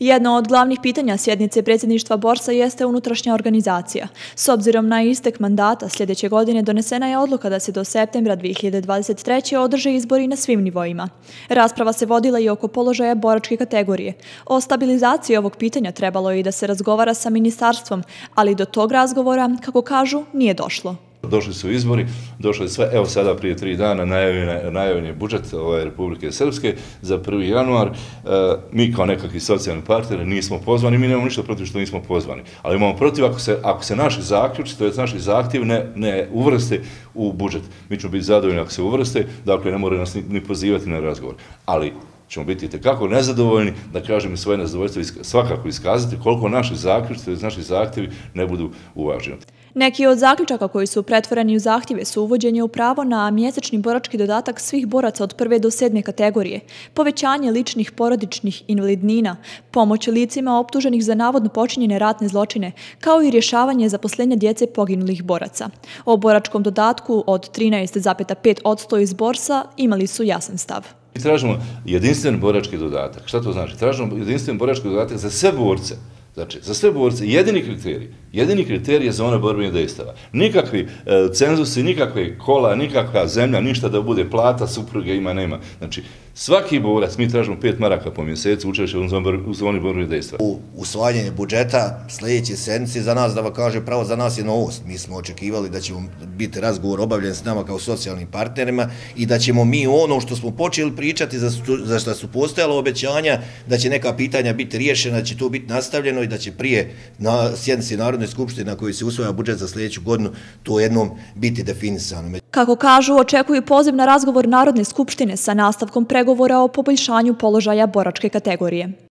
Jedno od glavnih pitanja sjednice predsjedništva Borsa jeste unutrašnja organizacija. S obzirom na istek mandata sljedeće godine donesena je odluka da se do septembra 2023. održe izbori na svim nivoima. Rasprava se vodila i oko položaja boračke kategorije. O stabilizaciji ovog pitanja trebalo je i da se razgovara sa ministarstvom, ali do tog razgovora, kako kažu, nije došlo. Došli su izbori, došlo je sve, evo sada prije 3 dana najavljen je budžet Republike Srpske za 1. januar. Mi kao nekakvi socijalni partneri nismo pozvani, mi nemamo ništa protiv što nismo pozvani, ali imamo protiv ako se naši zaključci, to je naši zahtjevi ne uvrste u budžet. Mi ćemo biti zadovoljni ako se uvrste, dakle ne moraju nas ni pozivati na razgovor, ali ćemo biti itekako nezadovoljni, da kažem i svoje nezadovoljstvo svakako iskazati koliko naši zaključci, naši zahtjevi ne budu uvaženi. Neki od zaključaka koji su pretvoreni u zahtjeve su uvođenje u pravo na mjesečni borački dodatak svih boraca od 1. do 7. kategorije, povećanje ličnih porodičnih invalidnina, pomoć licima optuženih za navodno počinjene ratne zločine, kao i rješavanje zaposlenja djece poginulih boraca. O boračkom dodatku od 13,5% iz Borsa imali su jasan stav. Mi tražimo jedinstven borački dodatak. Šta to znači? Tražimo jedinstven borački dodatak za sve borce. Znači, za sve borce jedini kriterij je zona borbenih dejstava. Nikakvi cenzusi, nikakve kola, nikakva zemlja, ništa da bude plata, supruge ima, nema. Znači, svaki borac, mi tražimo 5 maraka po mjesecu učešće u zoni borbenih dejstava. U usvajanju budžeta sljedeće sedmice za nas, da vam kaže pravo, za nas je novost. Mi smo očekivali da ćemo biti razgovor obavljen s nama kao socijalnim partnerima i da ćemo mi ono što smo počeli pričati, za što su postojala obećanja, da će neka pitanja biti riješena, da će to biti nastavljeno i da će prije na sjednici Narodne skupštine na kojoj se usvaja budžet za sljedeću godinu to jednom biti definisano. Kako kažu, očekuju poziv na razgovor Narodne skupštine sa nastavkom pregovora o poboljšanju položaja boračke kategorije.